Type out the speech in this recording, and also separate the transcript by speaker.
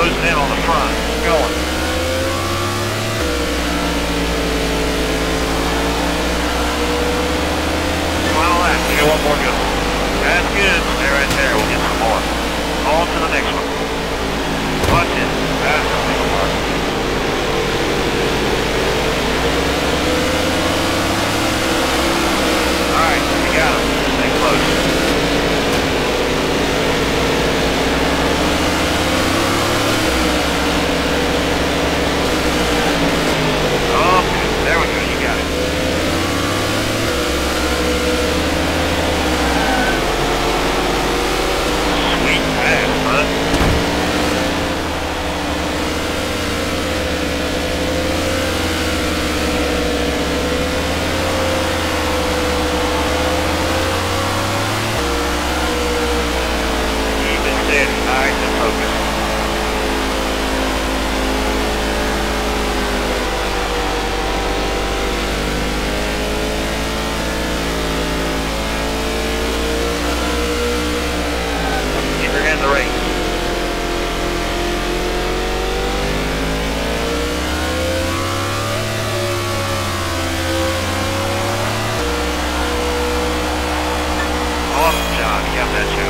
Speaker 1: closing in on the front. Keep going. Final lap. You got one more go. That's good. Stay right there. We'll get some more. On to the next one. Watch it. That's the single mark. Alright, you got him. Stay close. There we go, you got it. Sweet pass, bud. Keep it steady, nice and focused. The race. Awesome job, you got that shot.